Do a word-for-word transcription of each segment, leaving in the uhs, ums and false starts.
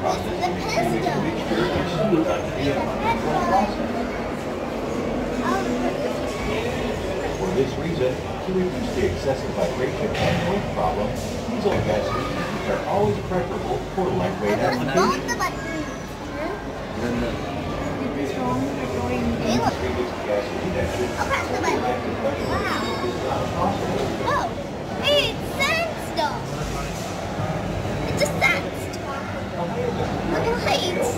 the pista. For this reason, to reduce the excessive vibration and noise problem, diesel gas heaters are always preferable for lightweight applications. Both the buttons. Previous gas injection. I'll press the button. Wow. Oh, hey, it sensed though. It just sensed. Look at the lights.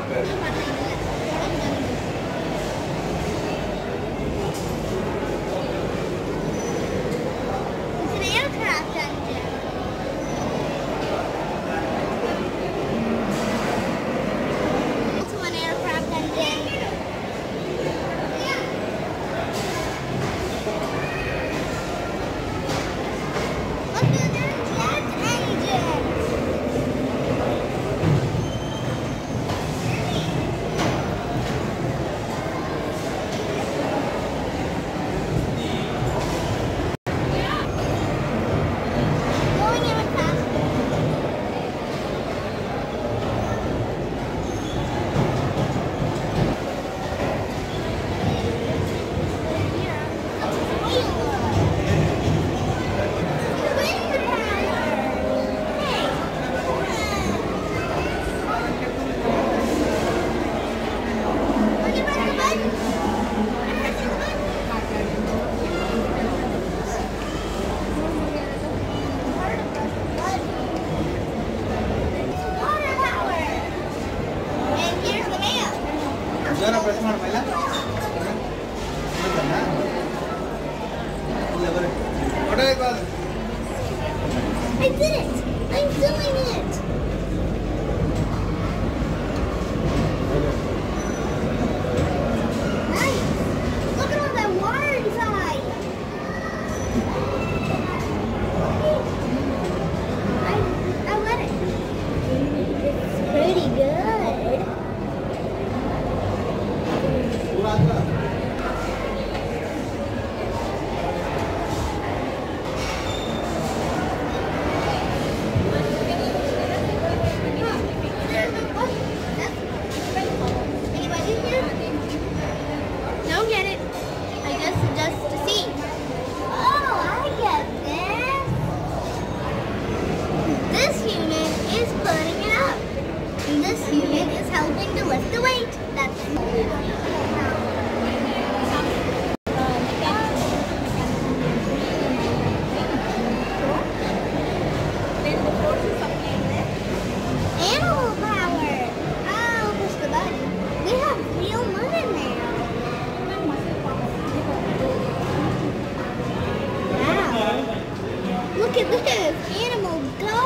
It's an aircraft engine. Also an aircraft engine. I did it! I'm doing it! Nice! Look at all that water inside! I, I let it. It's pretty good. Don't get it. I guess just to see. Oh, I get this. This unit is putting it up. And this unit is helping to lift the weight. That's animal power. I'll push the button. We have real money now. Wow. Look at this. Animal go.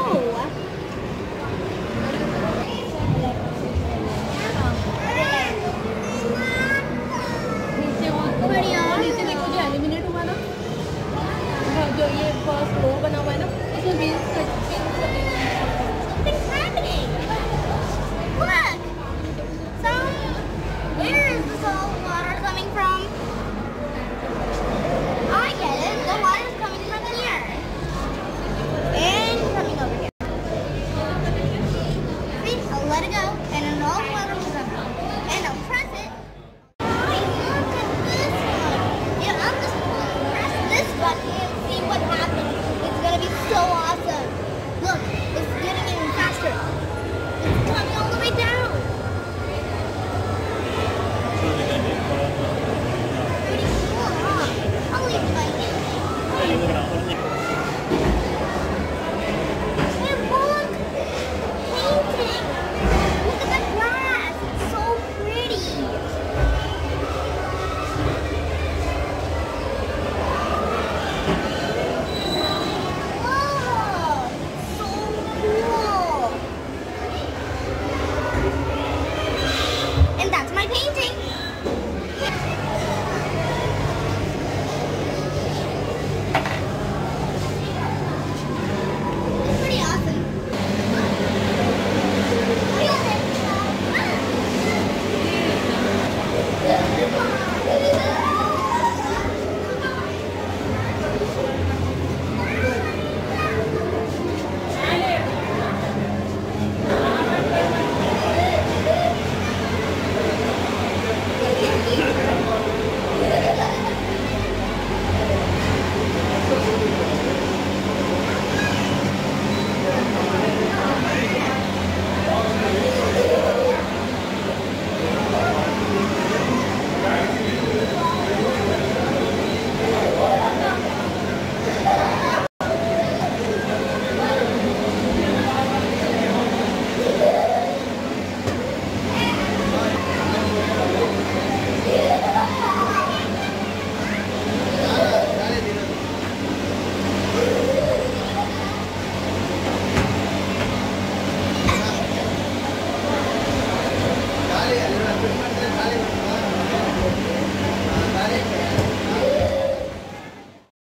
बढ़िया नीचे देखो जो eliminate हुआ ना जो ये first row बना हुआ है ना उसमें wheels something's happening. Look. Some where is the salt water coming from? I get it. The water is coming from here and coming over here. See, I'll let it go and it all water